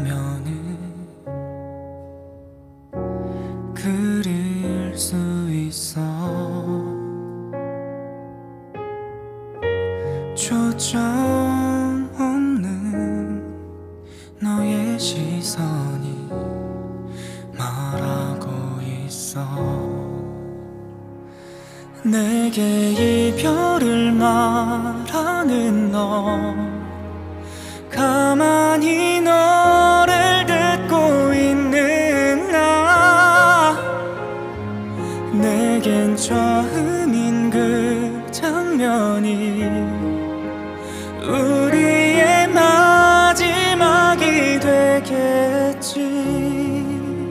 장면을 그릴 수 있어. 초점 없는 너의 시선이 말하고 있어. 내게 이별을 말하는 너, 가만히 너를 듣고 있는 나. 내겐 처음인 그 장면이 우리의 마지막이 되겠지.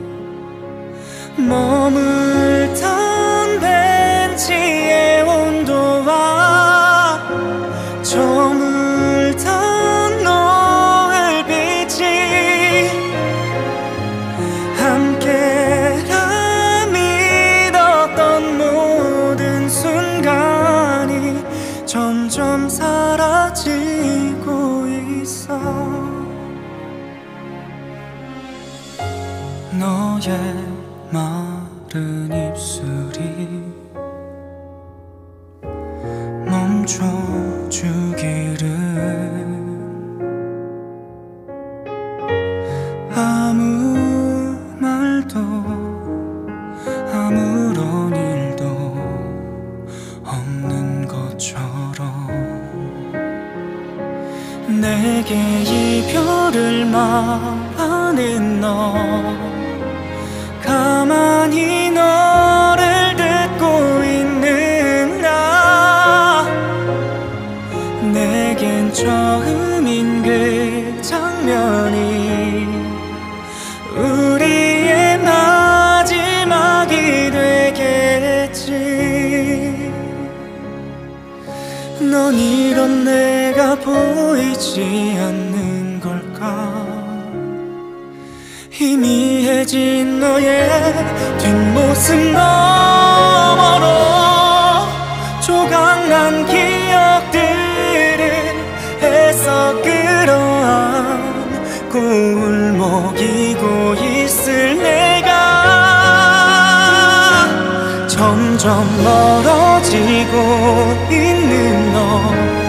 머물던 벤치의 온도와 저물던 노을빛이 함께라 믿었던 모든 순간이 점점 사라지고 있어. 너의 마른 입술이 멈춰주기를. 아무 말도 아무런 일도 없는 것처럼 내게 이별을 말하는 너, 가만히 너를 듣고 있는 나. 내겐 처음인 그 장면이 우리의 마지막이 되겠지. 넌 이런 내가 보이지 않는 걸까? 희미해진 너의 뒷모습 너머로 조각난 기억들을 애써 끌어안고 울먹이고 있을 내가 점점 멀어지고 있는 너.